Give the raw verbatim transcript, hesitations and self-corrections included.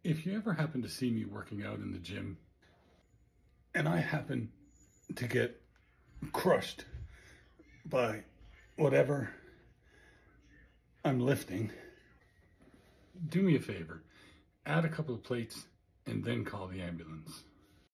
If you ever happen to see me working out in the gym and I happen to get crushed by whatever I'm lifting, do me a favor, add a couple of plates and then call the ambulance.